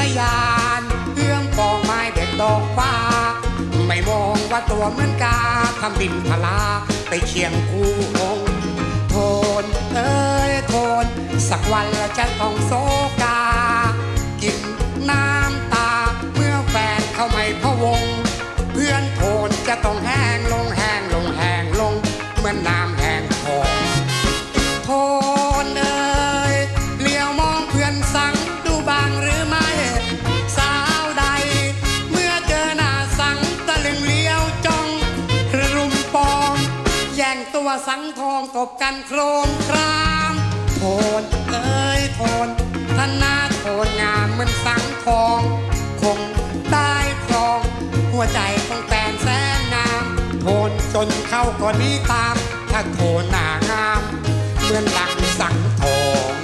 ยานเอื้อมปองไม้เด็ดดอกฟ้าไม่มองว่าตัวเหมือนกาทำดินพลาไปเคียงคู่องโทนเอ้ยโทนสักวันเราจะต้องโศกากินน้ำตาเมื่อแฟนเขาไม่พะวงเพื่อนโทนจะต้องแห้งลงแห้งลงแห้งลงเหมือนน้ำแห้งคอโทนเอ้ยเลี้ยวมองเพื่อนสังดูบางหรือไม่สาวใดเมื่อเจอหน้าสังตะลึงเลี้ยวจ้องรุมปองแย่งตัวสังทองตบกันโครมครามโทนเอ้ยโทนท่านหน้าโทนงามเหมือนสังทองคงได้ครองหัวใจของแฟนแสนงามโทนจนเข้าก่อนนี้ตามถ้าโทนหน้างามเหมือนดังสังทอง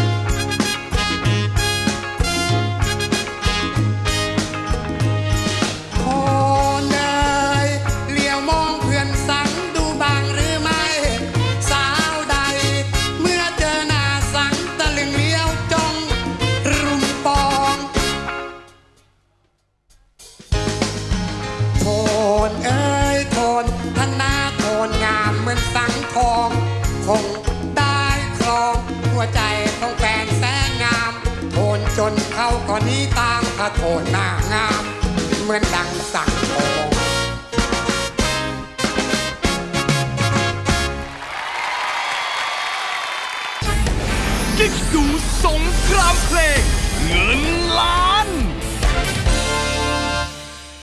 โทนเอ้ยเลี้ยวมองเพื่อนสังดูบางหรือไม่สาวใดเมื่อเจอหน้าสังตะลึงเลี้ยวจ้องรุมปองโทนเอ้ยโทนท่านหน้าโทนงามเหมือนสังทองคงได้ครองหัวใจของแฟนแสนงามโทนจนเข้าก่อนนี้ตามถ้าโทนหน้างามเหมือนดังสังทองกิ๊กดูสงครามเพลงเงินล้าน